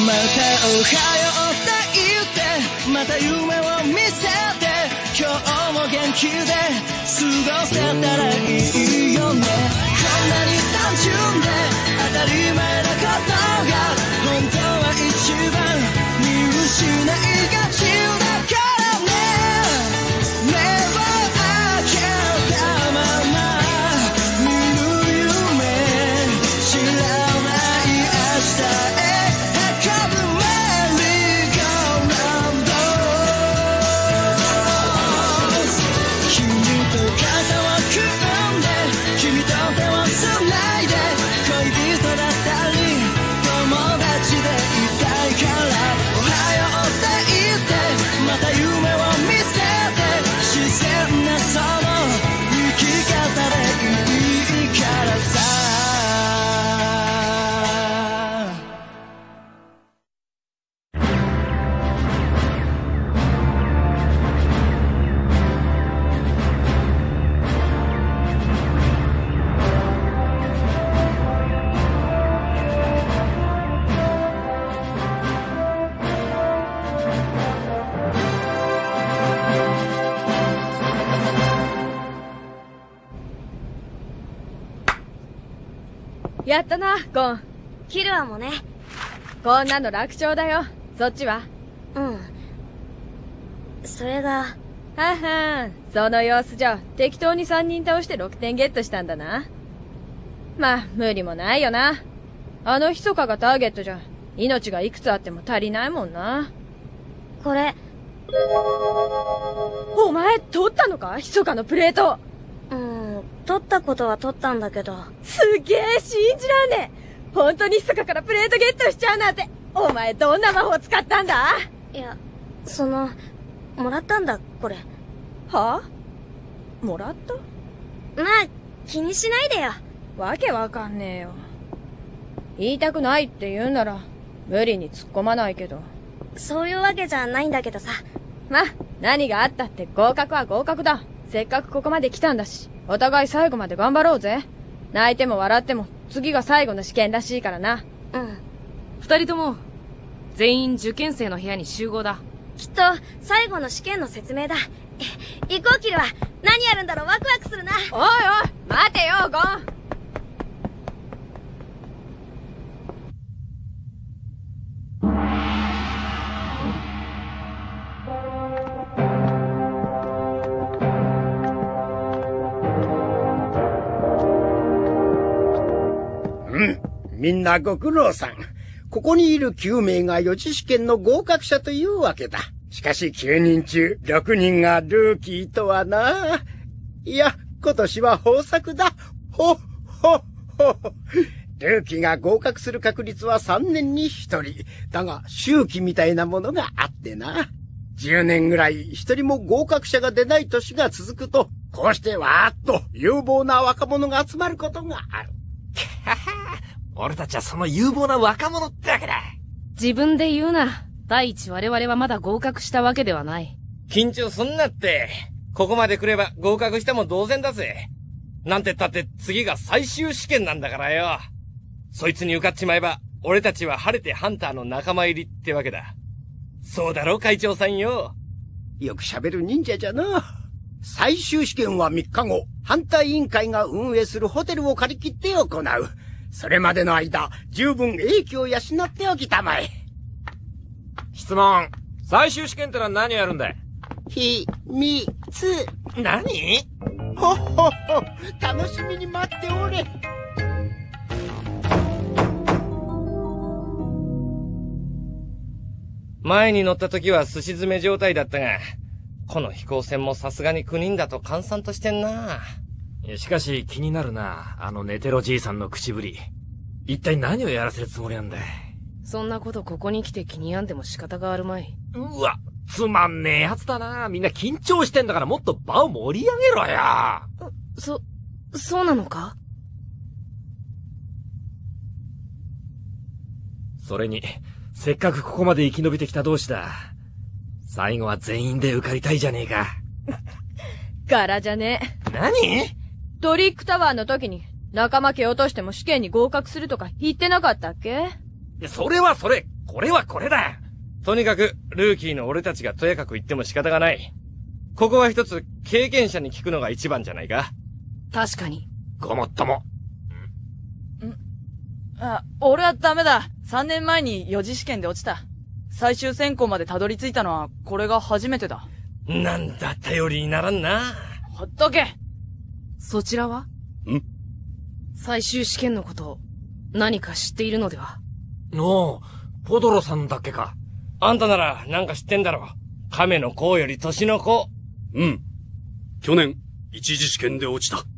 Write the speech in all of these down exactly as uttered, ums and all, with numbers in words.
またおはようって言ってまた夢を見せて今日も元気で過ごせたらいいよね。こんなに単純で当たり前なことが本当は一番見失いがちだからね。目を開けたまま見る夢知らない明日へ運ぶメリーゴーラウンド。君と肩を組んで君と手をつないで恋人だったり友達でいたいからおはようって言ってまた夢を見せて自然なその生き方でいいからさ。 やったな、ゴン。 キルアもね。 こんなの楽勝だよ。そっちは？ うん。それが。 ははん、その様子じゃ、適当にさんにん倒してろくてんゲットしたんだな。まあ、無理もないよな。あのヒソカがターゲットじゃ、命がいくつあっても足りないもんな。 これ。 お前、取ったのか？ヒソカのプレート。 うん、取ったことは取ったんだけど。 すげえ、信じらんねえ。本当にヒソカからプレートゲットしちゃうなんて。お前どんな魔法使ったんだ？ いや、その、もらったんだ、これ。 はぁ？もらった？ まあ、気にしないでよ。 わけわかんねえよ。言いたくないって言うなら、無理に突っ込まないけど。 そういうわけじゃないんだけどさ。 ま、何があったって合格は合格だ。せっかくここまで来たんだし、お互い最後まで頑張ろうぜ。泣いても笑っても、次が最後の試験らしいからな。 うん。 二人とも、全員受験生の部屋に集合だ。 きっと、最後の試験の説明だ。行こう、キルは。何やるんだろう、ワクワクするな。 おいおい、待てよ、ゴン。 うん。みんなご苦労さん。ここにいるきゅうめいが予知試験の合格者というわけだ。しかしきゅうにん中ろくにんがルーキーとはな。いや、今年は豊作だ。ほっほっほ。ルーキーが合格する確率はさんねんにひとり。だが、周期みたいなものがあってな。じゅうねんぐらい一人も合格者が出ない年が続くと、こうしてわーっと有望な若者が集まることがある。 はは、俺たちはその有望な若者ってわけだ。 自分で言うな。第一我々はまだ合格したわけではない。 緊張すんなって。ここまで来れば合格しても同然だぜ。なんてったって次が最終試験なんだからよ。そいつに受かっちまえば、俺たちは晴れてハンターの仲間入りってわけだ。そうだろ、会長さんよ。 よく喋る忍者じゃな。最終試験はみっかご、反対委員会が運営するホテルを借り切って行う。それまでの間、十分英気を養っておきたまえ。 質問。最終試験ってのは何をやるんだい？ ひ、み、つ。 何？ ほっほっほ、楽しみに待っておれ。 前に乗った時は寿司詰め状態だったが、この飛行船もさすがにきゅうにんだと閑散としてんな。 いや、しかし気になるな、あのネテロじいさんの口ぶり。一体何をやらせるつもりなんだい？ そんなことここに来て気に病んでも仕方があるまい。 うわ、つまんねえやつだな。みんな緊張してんだからもっと場を盛り上げろよ。 そ、そうなのか？ それに、せっかくここまで生き延びてきた同士だ。最後は全員で受かりたいじゃねえか。 柄じゃねえ。 何？ トリックタワーの時に仲間蹴落としても試験に合格するとか言ってなかったっけ？ いや、それはそれ、 これはこれだ。 とにかく、ルーキーの俺たちがとやかく言っても仕方がない。ここは一つ、経験者に聞くのが一番じゃないか。 確かに。 ごもっとも。 あ、俺はダメだ。さんねんまえに四次試験で落ちた。最終選考までたどり着いたのは、これが初めてだ。 なんだ、頼りにならんな。 ほっとけ。 そちらは？ ん？ 最終試験のことを何か知っているのでは？ おう、ポドロさんだっけか。 あんたならなんか知ってんだろ。亀の甲より年の子。 うん。去年、一次試験で落ちた。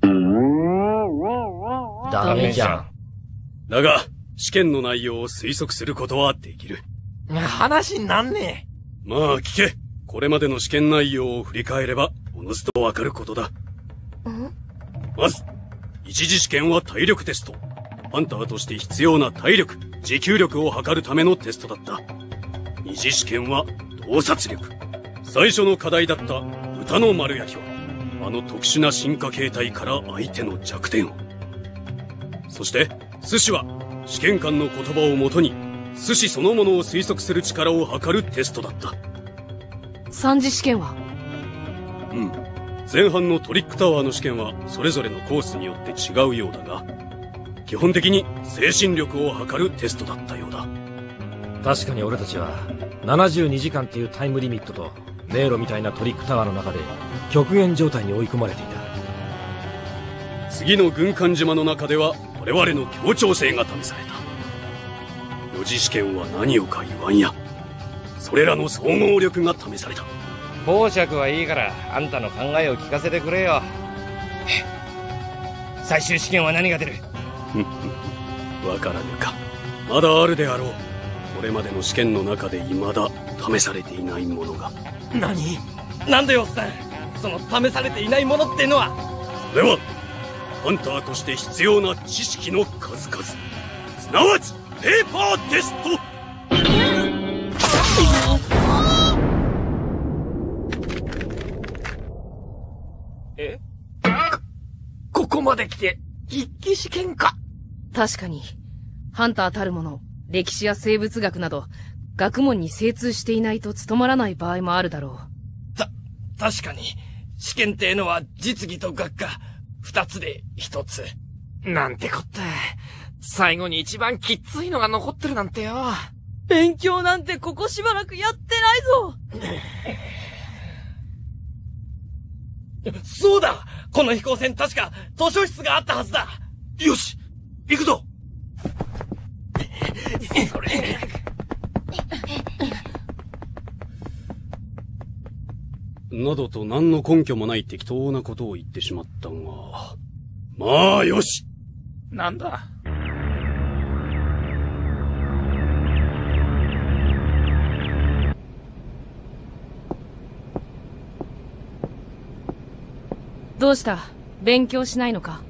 ダメじゃん。 だが、試験の内容を推測することはできる。 話になんねえ。まあ聞け。これまでの試験内容を振り返れば、おのずとわかることだ。まず、一次試験は体力テスト。ハンターとして必要な体力、持久力を測るためのテストだった。二次試験は洞察力。最初の課題だった豚の丸焼きは、あの特殊な進化形態から相手の弱点を。そして、寿司は試験官の言葉をもとに、寿司そのものを推測する力を測るテストだった。 三次試験は？ うん。前半のトリックタワーの試験はそれぞれのコースによって違うようだが、基本的に精神力を測るテストだったようだ。 確かに俺たちはななじゅうにじかんっていうタイムリミットと迷路みたいなトリックタワーの中で極限状態に追い込まれていた。 次の軍艦島の中では我々の協調性が試された。四次試験は何をか言わんや。それらの総合力が試された。 講釈はいいから、あんたの考えを聞かせてくれよ。最終試験は何が出る？ わからぬか。まだあるであろう。これまでの試験の中で未だ試されていないものが。 何？ なんだよおっさん。その試されていないものってのは。 それは、ハンターとして必要な知識の数々。すなわち、ペーパーテスト。 え？こ、ここまで来て、筆記試験か。 確かに、ハンターたるもの、歴史や生物学など、学問に精通していないと務まらない場合もあるだろう。 た、確かに、試験ってのは実技と学科、二つで一つ。 なんてこった。最後に一番きっついのが残ってるなんてよ。 勉強なんてここしばらくやってないぞ。そうだ！この飛行船確か図書室があったはずだ。 よし、行くぞ。 それ。 などと何の根拠もない適当なことを言ってしまったが。まあよし。 なんだ？ どうした？勉強しないのか？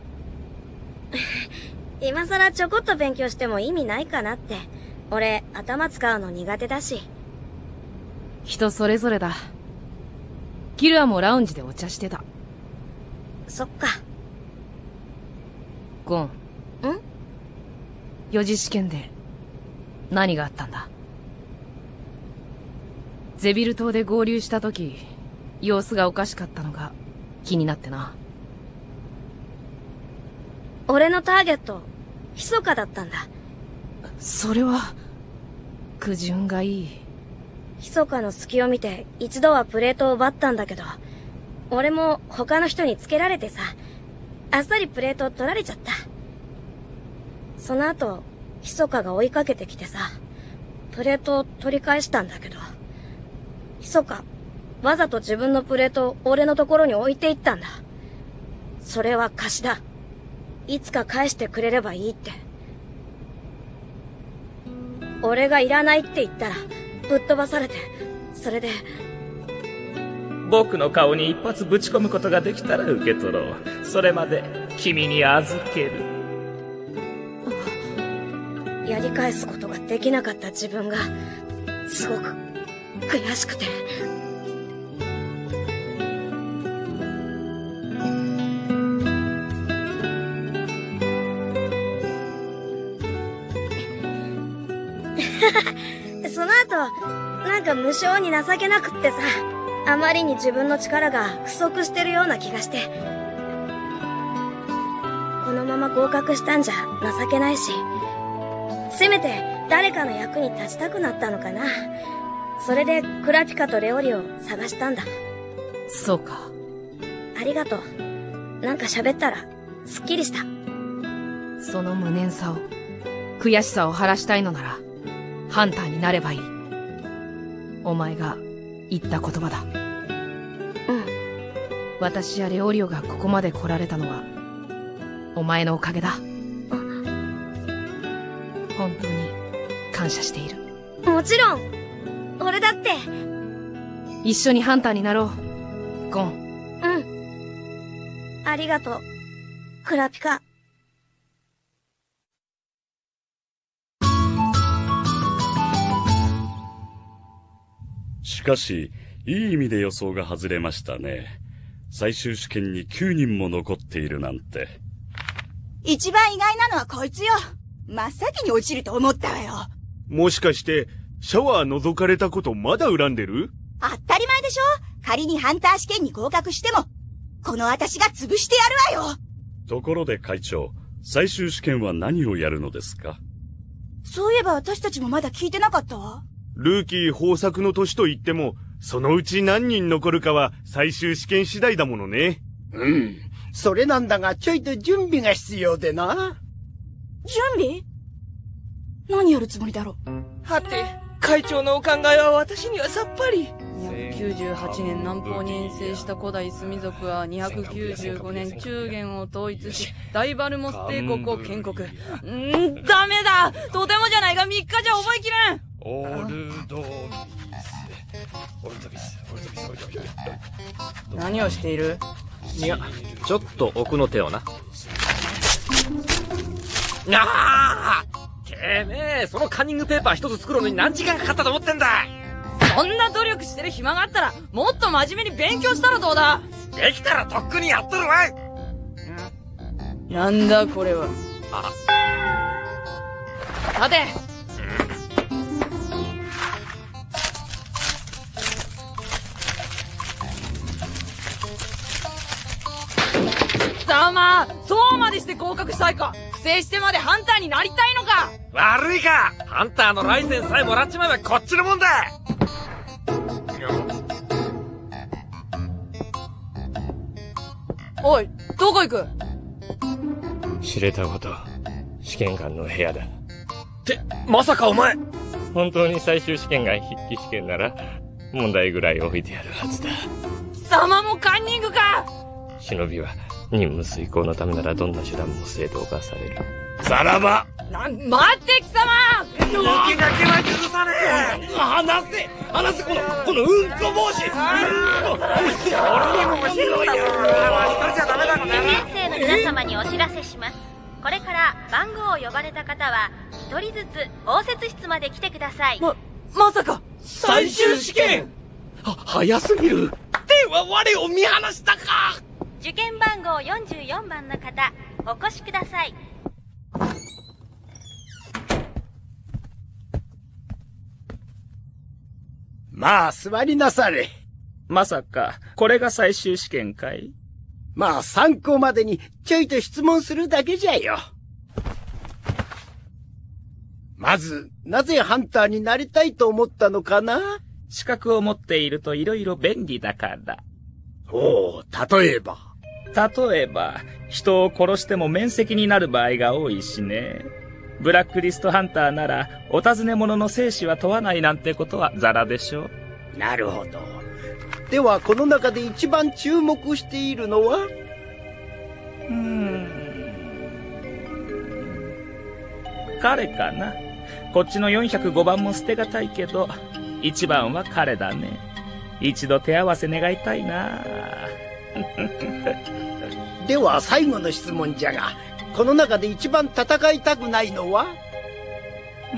今さらちょこっと勉強しても意味ないかなって。俺、頭使うの苦手だし。 人それぞれだ。キルアもラウンジでお茶してた。 そっか。 ゴン。 ん？ 四次試験で、何があったんだ？ゼビル島で合流した時、様子がおかしかったのが気になってな。 俺のターゲット、密かだったんだ。 それは、苦順がいい。 密かの隙を見て一度はプレートを奪ったんだけど、俺も他の人につけられてさ、あっさりプレートを取られちゃった。その後、密かが追いかけてきてさ、プレートを取り返したんだけど、密か、わざと自分のプレートを俺のところに置いていったんだ。それは貸しだ。いつか返してくれればいいって。俺がいらないって言ったら、ぶっ飛ばされて、それで。 僕の顔に一発ぶち込むことができたら受け取ろう。それまで、君に預ける。 やり返すことができなかった自分が、すごく、悔しくて。 その後、なんか無性に情けなくってさ、あまりに自分の力が不足してるような気がして。このまま合格したんじゃ情けないし、せめて誰かの役に立ちたくなったのかな。それでクラピカとレオリを探したんだ。 そうか。 ありがとう。なんか喋ったらすっきりした。 その無念さを、悔しさを晴らしたいのならハンターになればいい。お前が言った言葉だ。 うん。 私やレオリオがここまで来られたのはお前のおかげだ。本当に感謝している。 もちろん。俺だって。 一緒にハンターになろう、ゴン。 うん。ありがとう、クラピカ。 しかし、いい意味で予想が外れましたね。最終試験にきゅうにんも残っているなんて。 一番意外なのはこいつよ。真っ先に落ちると思ったわよ。 もしかして、シャワー覗かれたことまだ恨んでる？ 当たり前でしょ。仮にハンター試験に合格しても、この私が潰してやるわよ。 ところで会長、最終試験は何をやるのですか？ そういえば私たちもまだ聞いてなかったわ。 ルーキー豊作の年と言っても、そのうち何人残るかは最終試験次第だものね。 うん。それなんだが、ちょいと準備が必要でな。 準備？何やるつもりだろう。 はて、会長のお考えは私にはさっぱり。 にひゃくきゅうじゅうはちねん南方に遠征した古代スミ族はにひゃくきゅうじゅうごねん中原を統一し、大バルモス帝国を建国。んー、ダメだ！とてもじゃないがみっかじゃ覚えきれん！ オルドビス。オルドビス、オルドビス、オルドビス。 何をしている？ いや、ちょっと奥の手をな。ああ！てめえ、そのカンニングペーパー一つ作るのに何時間かかったと思ってんだ！ そんな努力してる暇があったら、もっと真面目に勉強したらどうだ？ できたらとっくにやっとるわい！ なんだこれは。 あ。 立て！貴様、そうまでして合格したいか？不正してまでハンターになりたいのか？ 悪いか！ハンターのライセンスさえもらっちまえばこっちのもんだ！ おい、どこ行く？ 知れたこと、試験官の部屋だ。って、 まさかお前！ 本当に最終試験が筆記試験なら、問題ぐらい置いてあるはずだ。 貴様もカンニングか！ 忍びは、任務遂行のためならどんな手段も正当化される。さらば！ な、待って貴様！ 抜け駆けは許さねえ！ 離せ！離せこの、このうんこ帽子！ 俺にも教えろよ！一人じゃダメだろね！ にねん生の皆様にお知らせします。これから番号を呼ばれた方は、一人ずつ応接室まで来てください。 ま、まさか最終試験！は、早すぎる！では我を見放したか！ 受験番号よんじゅうよんばんの方、お越しください。 まあ、座りなされ。 まさか、これが最終試験かい？ まあ、参考までにちょいと質問するだけじゃよ。まず、なぜハンターになりたいと思ったのかな？ 資格を持っていると色々便利だから。 おう、例えば。 例えば、人を殺しても免責になる場合が多いしね。ブラックリストハンターなら、お尋ね者の生死は問わないなんてことはザラでしょ。 なるほど。では、この中で一番注目しているのは？ うーん。彼かな。こっちのよんひゃくごばんも捨てがたいけど、一番は彼だね。一度手合わせ願いたいな。 では、最後の質問じゃが、この中で一番戦いたくないのは？ うん。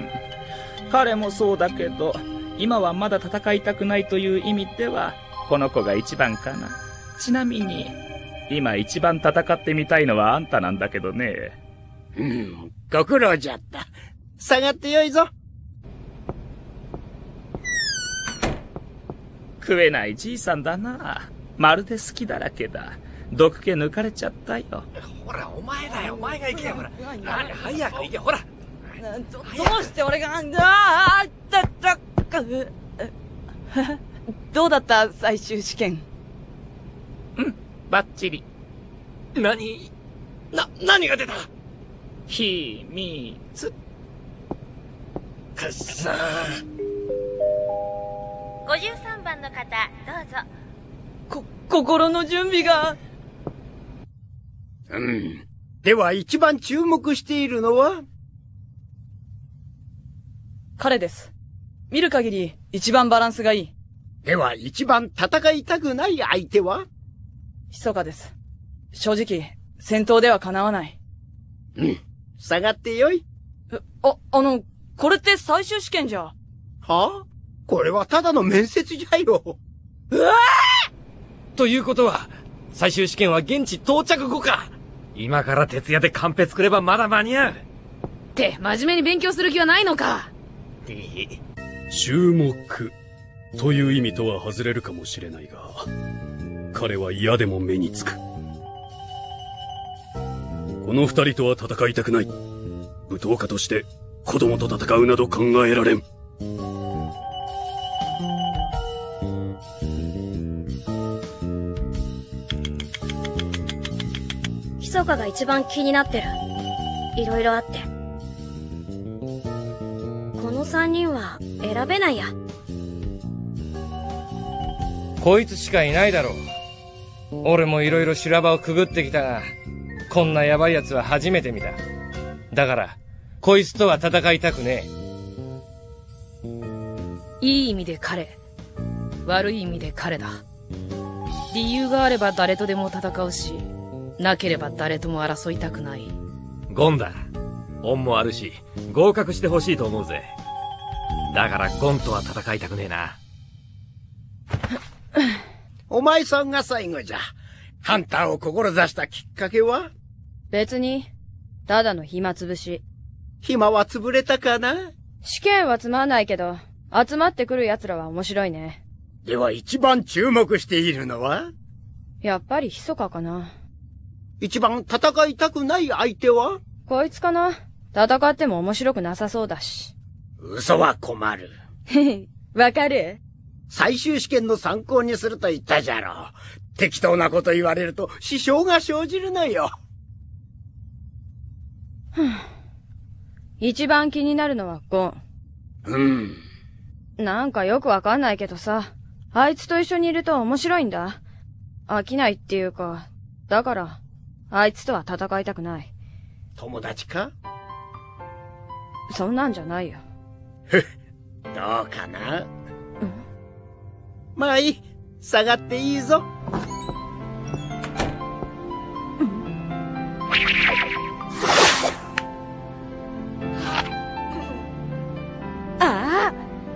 彼もそうだけど、今はまだ戦いたくないという意味では、この子が一番かな。ちなみに、今一番戦ってみたいのはあんたなんだけどね。 うん、ご苦労じゃった。下がってよいぞ。 食えないじいさんだな。まるで好きだらけだ。毒気抜かれちゃったよ。 ほら、お前だよ、お前が行けよ、ほら。早く行け、ほら。 ど、どうして俺が、ああ、だ、だ、どうだった最終試験。 うん、バッチリ。 何な、何が出た？ 秘密。 くっそー。 ごじゅうさんばんの方、どうぞ。 こ、心の準備が。 うん。では一番注目しているのは？ 彼です。見る限り一番バランスがいい。 では一番戦いたくない相手は？ 密かです。正直、戦闘ではかなわない。 うん。下がってよい。 あ、あの、これって最終試験じゃ。はあ？これはただの面接じゃよ。 うわー！ということは、最終試験は現地到着後か。 今から徹夜でカンペ作ればまだ間に合う。 って、真面目に勉強する気はないのか。 注目という意味とは外れるかもしれないが、彼は嫌でも目につく。この二人とは戦いたくない。武闘家として子供と戦うなど考えられん。 密かが一番気になってる。いろいろあって。この三人は選べないや。 こいつしかいないだろう。俺もいろいろ修羅場をくぐってきたが、こんなヤバい奴は初めて見た。だから、こいつとは戦いたくねえ。いい意味で彼。悪い意味で彼だ。理由があれば誰とでも戦うし、なければ誰とも争いたくない。 ゴンだ。恩もあるし、合格してほしいと思うぜ。だからゴンとは戦いたくねえな。 お前さんが最後じゃ。ハンターを志したきっかけは？ 別に、ただの暇つぶし。 暇は潰れたかな？ 試験はつまんないけど、集まってくる奴らは面白いね。 では一番注目しているのは？ やっぱり密かかな。 一番戦いたくない相手は？ こいつかな。戦っても面白くなさそうだし。 嘘は困る。 わかる？ 最終試験の参考にすると言ったじゃろう。適当なこと言われると支障が生じるのよ。 一番気になるのはゴン。 うん。 なんかよくわかんないけどさ、あいつと一緒にいると面白いんだ。飽きないっていうか、だから、あいつとは戦いたくない。 友達か？ そんなんじゃないよ。 ふっ、どうかな？うん、まあいい。下がっていいぞ。 うん、ああ！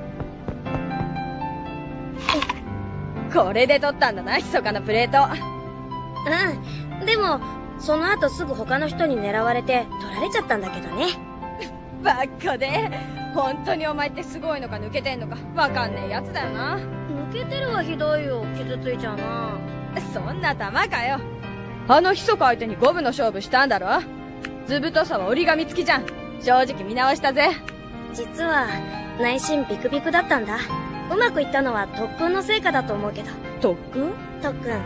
これで取ったんだな、密かなプレート。 うん。でも、その後すぐ他の人に狙われて取られちゃったんだけどね。 バカで、本当にお前ってすごいのか抜けてんのかわかんねえやつだよな。 抜けてるはひどいよ。傷ついちゃうな。 そんな玉かよ。あの密か相手に五分の勝負したんだろ。図太さは折り紙付きじゃん。正直見直したぜ。 実は内心ビクビクだったんだ。うまくいったのは特訓の成果だと思うけど。 特訓？ 特訓。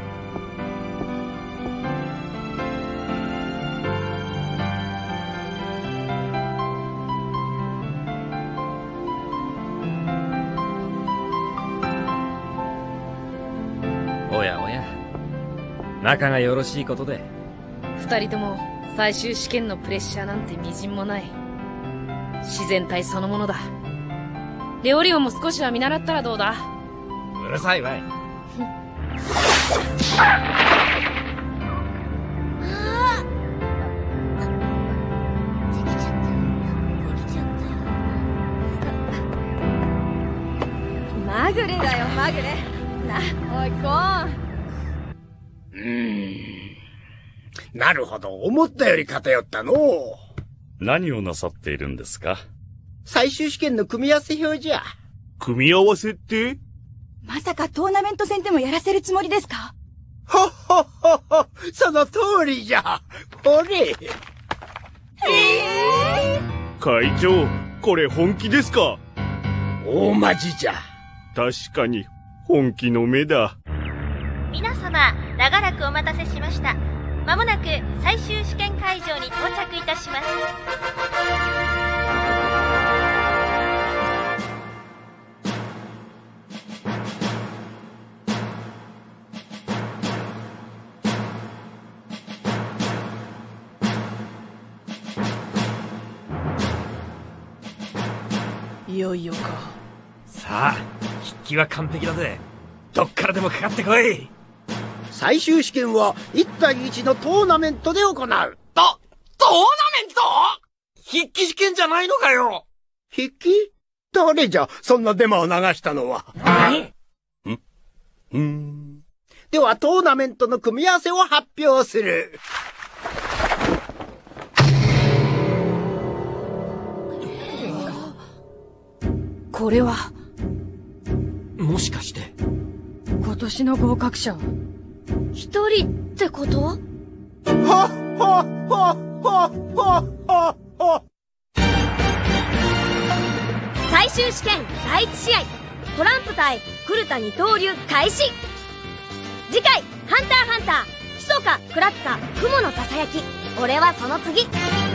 おやおや、仲がよろしいことで。 二人とも最終試験のプレッシャーなんてみじんもない。自然体そのものだ。レオリオンも少しは見習ったらどうだ？ うるさいわい。 まぐれだよ、まぐれ。な、おい、コーン。 うーん。なるほど、思ったより偏ったのう。 何をなさっているんですか？ 最終試験の組み合わせ表じゃ。 組み合わせって？ まさかトーナメント戦でもやらせるつもりですか？ ほっほっほっほ、その通りじゃ。ほれ。 えー、会長、これ本気ですか？ 大マジじゃ。 確かに、本気の目だ。 皆様、長らくお待たせしました。まもなく最終試験会場に到着いたします。 いよいよか。 さあ、筆記は完璧だぜ。どっからでもかかってこい。 最終試験はいち対いちのトーナメントで行う。と、トーナメント？筆記試験じゃないのかよ。 筆記？誰じゃ、そんなデマを流したのは。ん？ん？うん。では、トーナメントの組み合わせを発表する。 これは。 もしかして。 今年の合格者。 一人ってこと？ はっはっはっはっはっは。 最終試験だいいち試合、トランプ対古田二刀流開始。次回、ハンターハンター、ひそかクラピカ雲のささやき、俺はその次。